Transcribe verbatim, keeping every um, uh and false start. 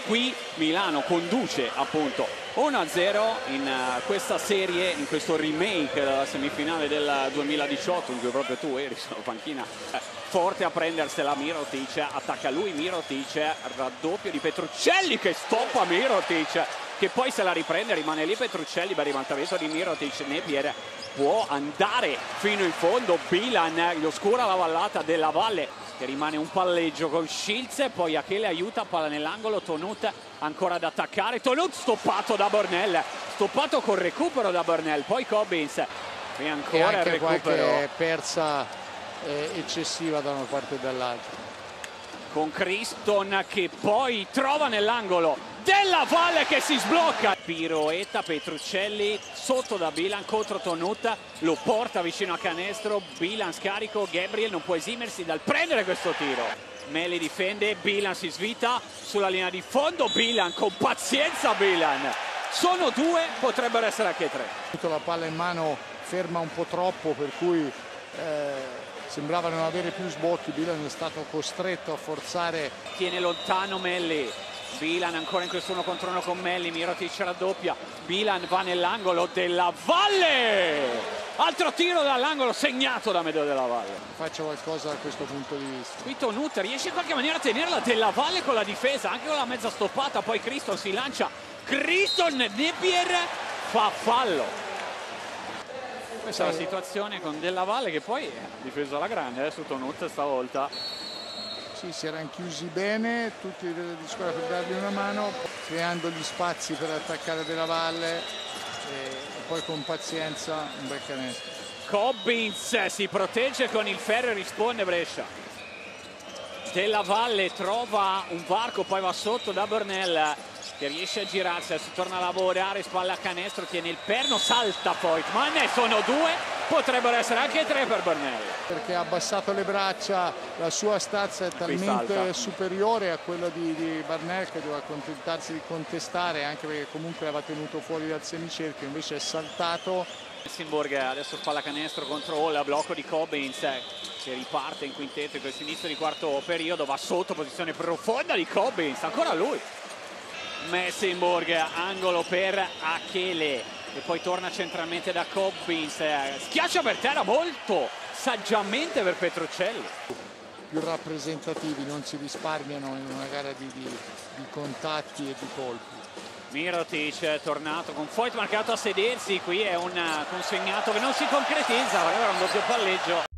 qui Milano conduce appunto uno a zero in uh, questa serie, in questo remake della semifinale del duemiladiciotto, in cui proprio tu eri sulla panchina. Forte a prendersela Mirotic, attacca lui Mirotic, raddoppio di Petruccelli che stoppa Mirotic, che poi se la riprende, rimane lì Petruccelli, bel ribaltamento di Mirotic. Napier può andare fino in fondo, Bilan gli oscura la vallata della Valle, che rimane un palleggio con Schilz, poi Achele aiuta, palla nell'angolo, Tonut ancora ad attaccare, Tonut stoppato da Bornel, stoppato col recupero da Bornel, poi Cobbins e ancora e anche il recupero. Qualche persa eh, eccessiva da una parte e dall'altra. Con Criston che poi trova nell'angolo Della Valle che si sblocca, piroetta Petruccelli sotto da Bilan contro Tonut, lo porta vicino a canestro, Bilan scarico, Gabriel non può esimersi dal prendere questo tiro, Meli difende, Bilan si svita sulla linea di fondo, Bilan con pazienza, Bilan sono due, potrebbero essere anche tre. La palla in mano ferma un po' troppo, per cui eh... sembrava non avere più sbocchi. Bilan è stato costretto a forzare. Tiene lontano Melli, Bilan ancora in questo uno contro uno con Melli, Mirotic raddoppia, Bilan va nell'angolo, Della Valle! Altro tiro dall'angolo segnato da Medeo Della Valle. Faccia qualcosa da questo punto di vista. Qui Tonut riesce in qualche maniera a tenerla Della Valle con la difesa, anche con la mezza stoppata, poi Criston si lancia, Criston, Napier fa fallo. Questa è la situazione con Della Valle che poi ha difeso alla grande eh, su Tonut stavolta. Sì, si erano chiusi bene, tutti di squadra per dargli una mano, creando gli spazi per attaccare Della Valle e, e poi con pazienza un bel canestro. Cobbins si protegge con il ferro e risponde Brescia. Della Valle trova un varco, poi va sotto da Bornel che riesce a girarsi, si torna a lavorare, spalla a canestro, tiene il perno, salta poi, ma ne sono due, potrebbero essere anche tre per Bornel. Perché ha abbassato le braccia, la sua stazza è talmente superiore a quella di, di Bornel che doveva accontentarsi di contestare, anche perché comunque l'aveva tenuto fuori dal semicerchio, invece è saltato. Helsingborg adesso spalla canestro contro Hall, blocco di Cobbins che riparte in quintetto in questo inizio di quarto periodo, va sotto, posizione profonda di Cobbins, ancora lui. Helsingborg, angolo per Achele e poi torna centralmente da Cobbins, schiaccia per terra molto saggiamente per Petruccelli. Più rappresentativi, non si risparmiano in una gara di, di, di contatti e di colpi. Mirotic tornato con Foyt marcato a sedersi, qui è un consegnato che non si concretizza, aveva un doppio palleggio.